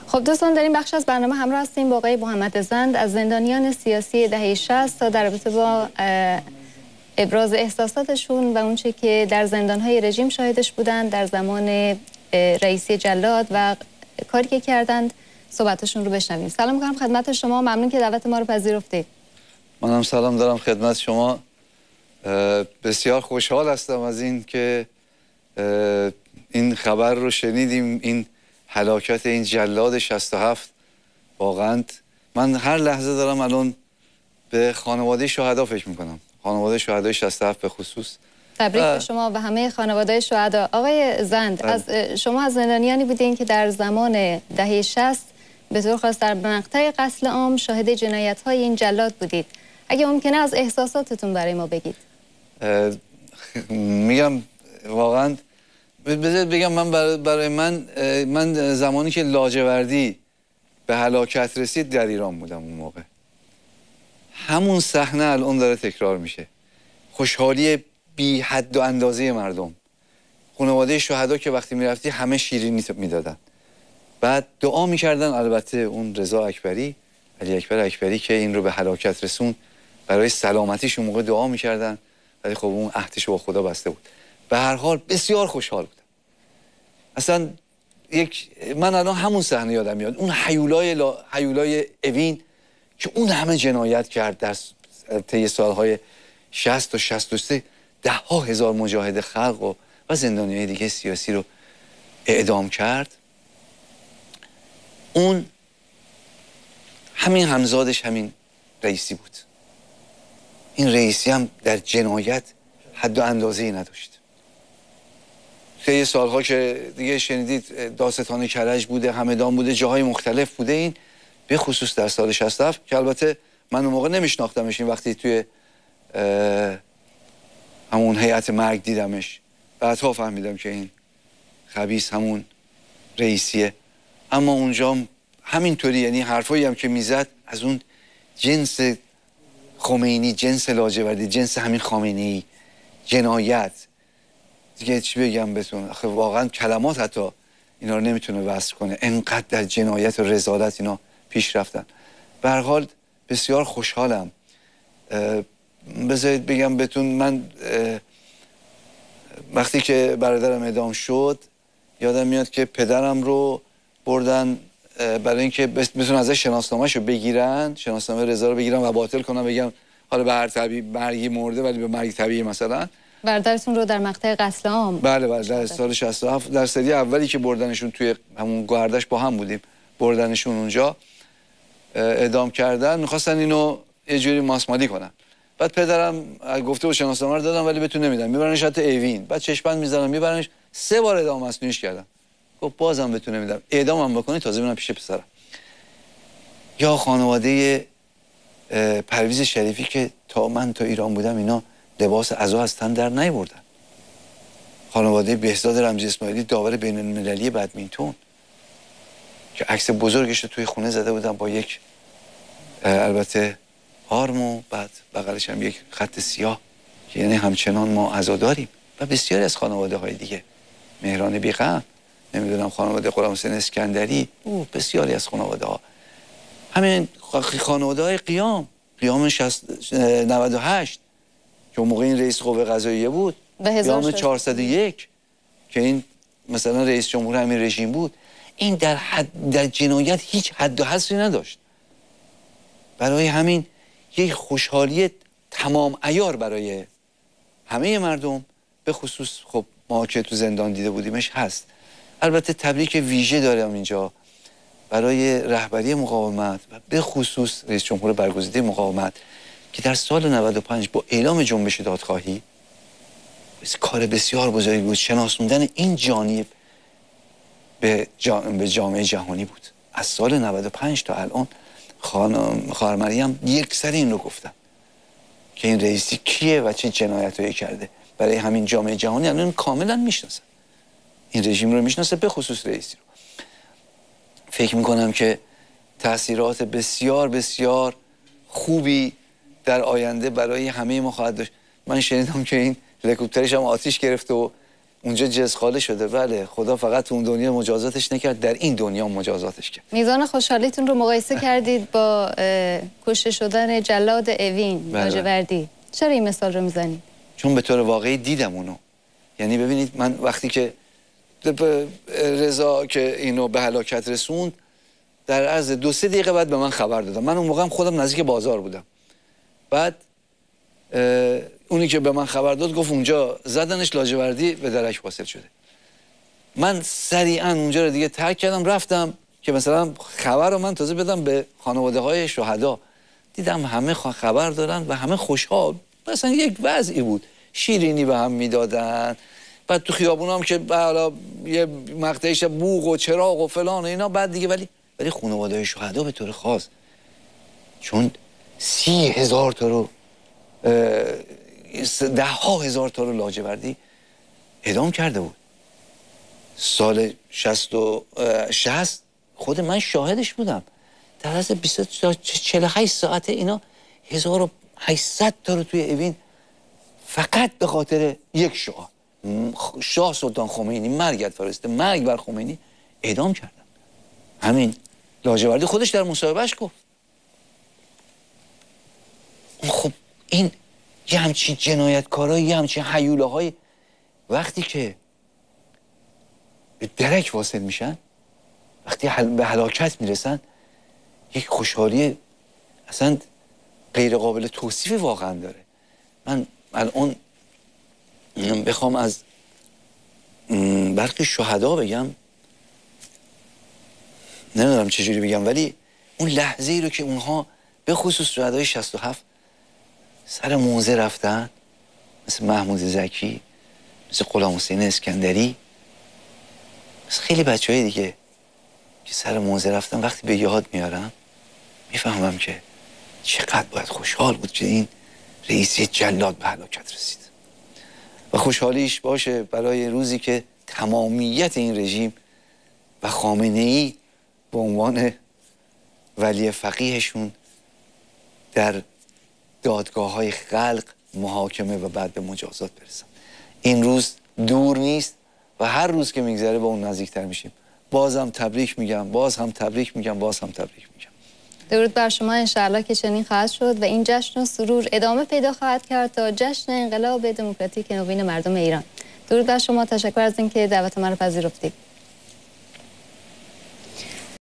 خب دوستان، در این بخش از برنامه همراه هستیم با آقای محمد زند از زندانیان سیاسی دهه 60 تا در رابطه با ابراز احساساتشون و اونچه که در زندانهای رژیم شاهدش بودند در زمان رئیسی جلاد و کاری که کردند صحبتشون رو بشنویم. سلام می‌کنم خدمت شما، ممنون که دعوت ما رو پذیرفتید. منم سلام دارم خدمت شما. بسیار خوشحال هستم از این که این خبر رو شنیدیم، این هلاکت این جلاد 67. واقعا من هر لحظه دارم الان به خانواده شهدا فکر میکنم، خانواده شهدای 67 به خصوص. تبریک به شما و همه خانواده شهدا. آقای زند، شما از زندانیانی بودین که در زمان دهه 60 به طور خاص در مقطع قتل عام شاهد جنایت‌های این جلاد بودید. اگه ممکنه از احساساتتون برای ما بگید. میگم واقعا بذارید بگم من برای من زمانی که لاجوردی به هلاکت رسید در ایران بودم اون موقع. همون صحنه الان داره تکرار میشه. خوشحالی بی حد و اندازه مردم. خانواده شهدا که وقتی میرفتی همه شیرینی میدادن. بعد دعا میکردن، البته اون رضا اکبری، علی اکبر اکبری که این رو به هلاکت رسون، برای سلامتیش اون موقع دعا میکردن، ولی خب اون عهدش با خدا بسته بود. به هر حال بسیار خوشحال بودم. اصلا من الان همون صحنه یادم میاد، اون هیولای اوین که اون همه جنایت کرد در طی سالهای 60 تا 63، ده‌ها هزار مجاهد خلق و زندانیای دیگه سیاسی رو اعدام کرد. اون همین همزادش همین رئیسی بود. این رئیسی هم در جنایت حد و اندازه‌ای نداشت. طی سالها که دیگه شنیدید داستان کرج بوده، همدان بوده، جاهای مختلف بوده، این به خصوص در سال 67 که البته من اون موقع نمیشناختمش، این وقتی توی همون هیئت مرگ دیدمش، بعدها فهمیدم که این خبیث همون رئیسیه. اما اونجا همینطوری، یعنی حرفایی هم که میزد از اون جنس خمینی، جنس لاجوردی، جنس همین خامنه‌ای، جنایت، دیگه چی بگم بهتون، واقعا کلمات حتی اینا رو نمیتونه وصف کنه، انقدر در جنایت و رذالت اینا پیش رفتن. به هر حال بسیار خوشحالم. بذارید بگم بهتون، من وقتی که برادرم اعدام شد یادم میاد که پدرم رو بردن برای اینکه بتونن ازش شناسنامه‌شو بگیرن، شناسنامه رضا رو بگیرن و باطل کنن، بگم حالا به هر طبیعی مرگی مرده ولی به مرگ طبیعی مثلا. برادرتون رو در مقطع قتل عام؟ بله در سال 67 در سری اولی که بردنشون توی همون گاردش با هم بودیم، بردنشون اونجا اعدام کردن، میخواستن اینو یه جوری ماسمالی کنن. بعد پدرم گفته بود شناسنامه رو دادم ولی بهتون نمیدم، میبرنش حتی اوین، بعد چشمند میزنن میبرنش، 3 بار اعدام مصنوعیش کردن. خب بازم بهتون نمیدم، اعدامم بکنید تازه میرم پیش پسرم. یا خانواده پرویز شریفی که من تا ایران بودم اینا لباس عزا از تن در نیاوردن. خانواده بهزاد رمزی اسماعیلی، داور بین المللی بدمینتون، که عکس بزرگش رو توی خونه زده بودن با یک البته آرم و بعد بغلش هم یک خط سیاه، که یعنی همچنان ما عزاداریم. و بسیاری از خانواده های دیگه، مهران بیغم، نمیدونم خانواده غلامحسین اسکندری، بسیاری از خانواده ها، همین خانواده های قیام 98 که اون موقع این رئیس قوه قضاییه بود، قیام 401 که این مثلا رئیس جمهور همین رژیم بود، این در جنایت هیچ حد و حصری نداشت. برای همین یک خوشحالی تمام عیار برای همه مردم، به خصوص خب ما که تو زندان دیده بودیمش هست. البته تبریک ویژه دارم اینجا برای رهبری مقاومت و به خصوص رئیس جمهور برگزیده مقاومت که در سال 95 با اعلام جنبش دادخواهی کار بسیار بزرگی بود، شناسوندن این جانب به جامعه جهانی بود. از سال 95 تا الان خواهر مریم یکسر این رو گفتن که این رئیسی کیه و چه جنایتایی کرده. برای همین جامعه جهانی الان کاملا میشناسن، این رژیم رو میشناسه، به خصوص رئیسی رو. فکر میکنم که تأثیرات بسیار بسیار خوبی در آینده برای همه ما خواهد داشت. من شنیدم که این هلیکوپترش هم آتیش گرفته و اونجا جزخاله شده. بله، خدا فقط اون دنیا مجازاتش نکرد، در این دنیا مجازاتش کرد. میزان خوشحالیتون رو مقایسه کردید با کشته شدن جلاد اوین لاجوردی. چرا این مثال رو میزنید؟ چون به طور واقعی دیدم اونو. یعنی ببینید، من وقتی که رضا که اینو به هلاکت رسوند، در عرض 2-3 دقیقه بعد به من خبر دادم. من اون موقع هم خودم نزدیک بازار بودم. بعد اونی که به من خبر داد گفت اونجا زدنش، لاجوردی به درک واصل شده. من سریعا اونجا رو دیگه ترک کردم، رفتم که مثلا خبر رو من تازه بدم به خانواده های شهدا. دیدم همه خبر دارن و همه خوشحال. مثلا یک وضعی بود، شیرینی به هم میدادن. بعد تو خیابون هم که حالا یه مقطعیش بوق و چراغ و فلان و اینا. بعد دیگه ولی خانواده های شهدا به طور خاص، چون 30,000 تا رو 10,000 تا رو لاجوردی اعدام کرده بود. سال 60 خود من شاهدش بودم. در از 48 ساعته اینا 1800 تا رو توی اوین فقط به خاطر یک شاه سلطان خمینی، مرگت فرسته، مرگ بر خمینی، اعدام کردن. همین لاجوردی خودش در مصاحبهش گفت. خب این یه همچین جنایتکارایی، یه همچین هیولاهای وقتی که به درک واصل میشن، وقتی به هلاکت میرسن، یک خوشحالی اصلا غیر قابل توصیف واقعا داره. من الان بخوام از برخی شهدا بگم، نمیدونم چجوری بگم، ولی اون لحظه ای رو که اونها به خصوص شهدای 67 سر موزه رفتن، مثل محمود زکی، مثل غلام حسین اسکندری، مثل خیلی بچه‌های دیگه که سر موزه رفتن، وقتی به یاد میارم میفهمم که چقدر باید خوشحال بود که این رئیسی جلاد به هلاکت رسید و خوشحالیش باشه برای روزی که تمامیت این رژیم و خامنه‌ای به عنوان ولی فقیهشون در دادگاه‌های خلق محاکمه و بعد به مجازات برسن. این روز دور نیست و هر روز که میگذره به اون نزدیکتر میشیم. بازم تبریک میگم، باز هم تبریک میگم، باز هم تبریک میگم. درود بر شما. انشاءالله که چنین خواهد شد و این جشن و سرور ادامه پیدا خواهد کرد تا جشن انقلاب دموکراتیک نوین مردم ایران. درود بر شما. تشکر از اینکه دعوت من رو پذیرفتید.